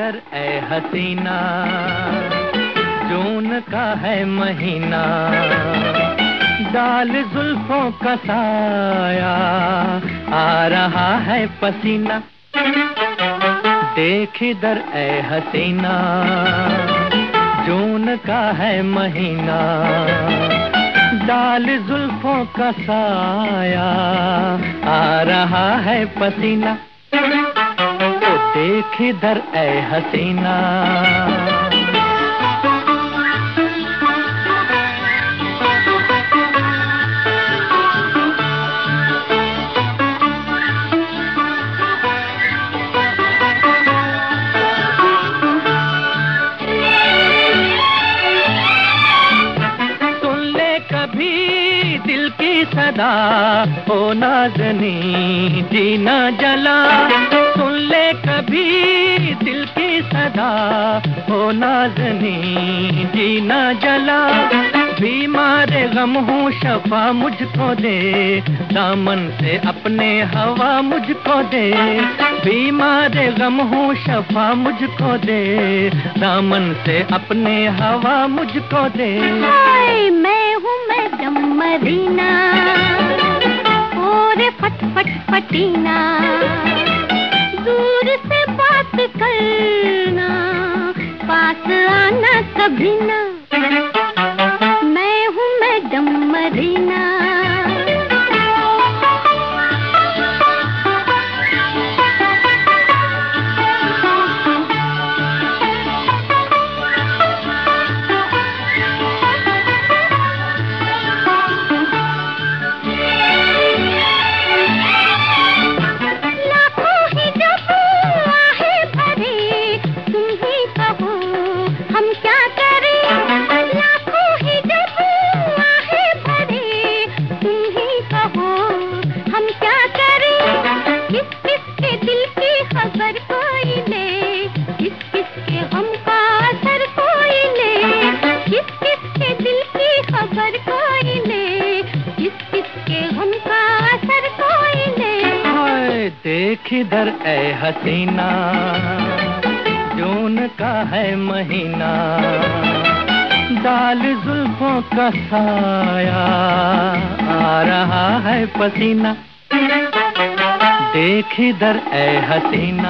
इधर ए हसीना, जून का है महीना, डाल जुल्फों का साया, आ रहा है पसीना। देख इधर ए हसीना, जून का है महीना, डाल जुल्फों का साया, आ रहा है पसीना। तो देख इधर ए हसीना। दिल की सदा ओ नाज़नी जीना जला, सुन ले कभी दिल की सदा ओ नाज़नी जीना जला। बीमार गम हूँ शफा मुझको दे, दामन से अपने हवा मुझको दे। बीमार गम हूँ शफा मुझको दे, दामन से अपने हवा मुझको दे। मैं हूँ मैडम मरीना, और फट फट फटीना, दूर से बात करना, पास आना कभी ना। मैं हूँ मैडम मरीना। खबर कोई ले, किस किस के हम का असर कोई ले, किस किस के दिल की खबर कोई ले, किस किस के हम का असर कोई ले। हाय देख इधर ए हसीना, जून का है महीना, डाल जुल्फों का साया, आ रहा है पसीना। देख इधर ए हसीना।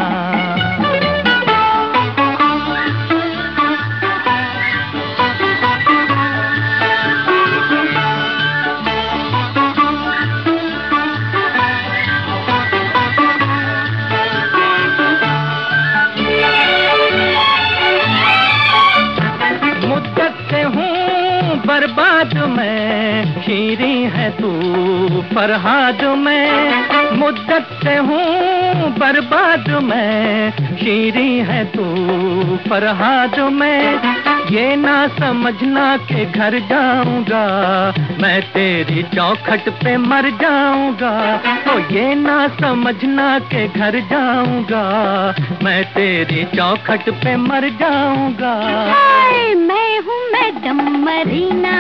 मुद्दत से हूँ बर्बाद में, शीरी है तू फरहाद में। मुद्दत से हूँ बर्बाद में, शीरी है तू फरहाद में। ये ना समझना के घर जाऊंगा, मैं तेरी चौखट पे मर जाऊंगा। तो ये ना समझना के घर जाऊंगा, मैं तेरी चौखट पे मर जाऊंगा। मैं हूँ मैडम मरीना,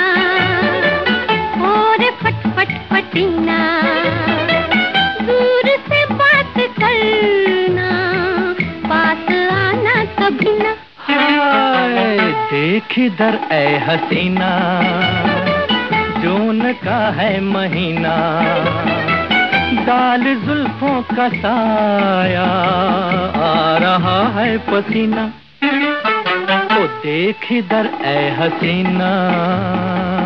और फट फट फटीना, दूर से बात करना, पास आना कभी ना। हाय देख इधर ए हसीना, जून का है महीना, डाल जुल्फों का साया, आ रहा है पसीना। तो देख इधर ए हसीना।